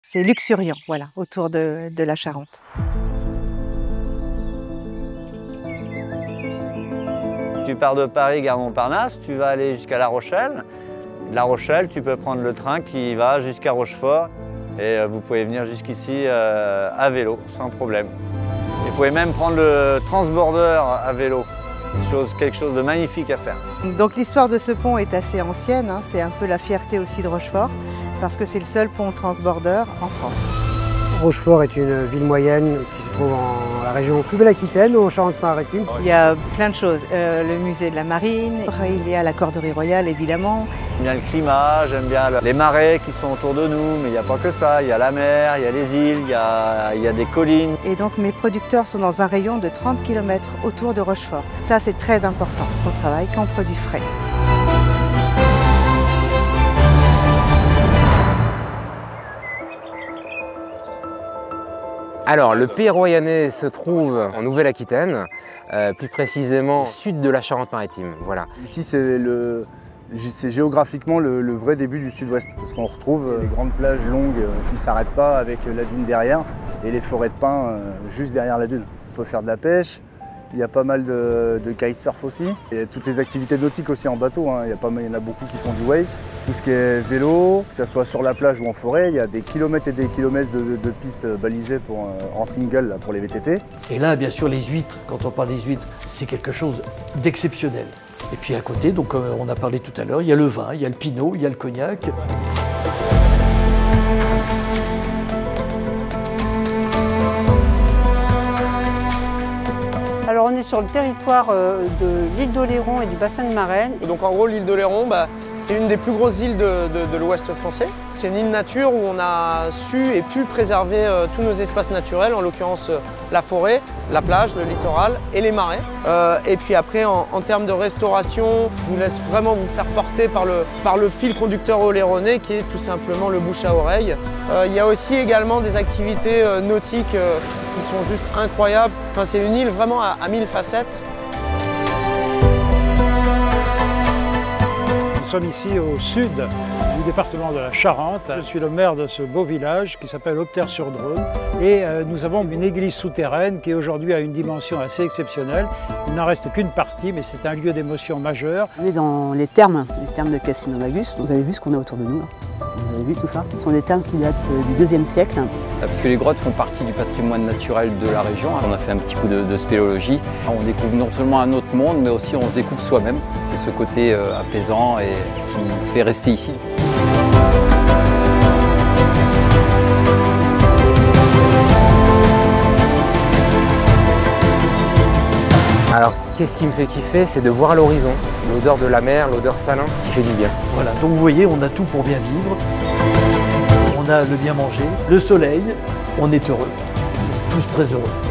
C'est luxuriant, voilà, autour de la Charente. Tu pars de Paris, gare Montparnasse, tu vas aller jusqu'à La Rochelle. La Rochelle, tu peux prendre le train qui va jusqu'à Rochefort et vous pouvez venir jusqu'ici à vélo, sans problème. Et vous pouvez même prendre le transborder à vélo, quelque chose de magnifique à faire. Donc l'histoire de ce pont est assez ancienne, hein, c'est un peu la fierté aussi de Rochefort, parce que c'est le seul pont transborder en France. Rochefort est une ville moyenne qui se trouve dans la région Nouvelle-Aquitaine ou en Charente-Maritime. Il y a plein de choses, le musée de la marine, il y a la Corderie royale évidemment. J'aime bien le climat, j'aime bien les marais qui sont autour de nous, mais il n'y a pas que ça, il y a la mer, il y a les îles, il y a des collines. Et donc mes producteurs sont dans un rayon de 30 km autour de Rochefort. Ça c'est très important, on travaille qu'en produits frais. Alors, le Pays Royannais se trouve en Nouvelle-Aquitaine, plus précisément au sud de la Charente-Maritime. Voilà. Ici, c'est géographiquement le vrai début du sud-ouest, parce qu'on retrouve les grandes plages longues qui ne s'arrêtent pas avec la dune derrière et les forêts de pins juste derrière la dune. On peut faire de la pêche, il y a pas mal de kitesurf aussi, et toutes les activités nautiques aussi en bateau, hein. Il y en a beaucoup qui font du wake. Tout ce qui est vélo, que ce soit sur la plage ou en forêt, il y a des kilomètres et des kilomètres de pistes balisées en single là, pour les VTT. Et là, bien sûr, les huîtres, quand on parle des huîtres, c'est quelque chose d'exceptionnel. Et puis à côté, donc, comme on a parlé tout à l'heure, il y a le vin, il y a le pinot, il y a le cognac. Alors on est sur le territoire de l'île d'Oléron et du bassin de Marraine. Donc en gros l'île d'Oléron, c'est une des plus grosses îles de l'ouest français. C'est une île nature où on a su et pu préserver tous nos espaces naturels, en l'occurrence la forêt, la plage, le littoral et les marais. Et puis après en termes de restauration, je vous laisse vraiment vous faire porter par le fil conducteur oléronais qui est tout simplement le bouche à oreille. Il y a aussi également des activités nautiques qui sont juste incroyables. Enfin, c'est une île vraiment à 1000 facettes. Nous sommes ici au sud du département de la Charente. Je suis le maire de ce beau village qui s'appelle Opter-sur-Drôme et nous avons une église souterraine qui aujourd'hui a une dimension assez exceptionnelle. Il n'en reste qu'une partie, mais c'est un lieu d'émotion majeur. On est dans les thermes de Cassino-Magus. Vous avez vu ce qu'on a autour de nous. Vous avez vu tout ça? Ce sont des thermes qui datent du IIe siècle. Parce que les grottes font partie du patrimoine naturel de la région. On a fait un petit coup de spéléologie. On découvre non seulement un autre monde, mais aussi on se découvre soi-même. C'est ce côté apaisant et qui nous fait rester ici. Alors, qu'est-ce qui me fait kiffer? C'est de voir l'horizon, l'odeur de la mer, l'odeur salin, qui fait du bien. Voilà, donc vous voyez, on a tout pour bien vivre. On a le bien manger, le soleil, on est heureux, tous très heureux.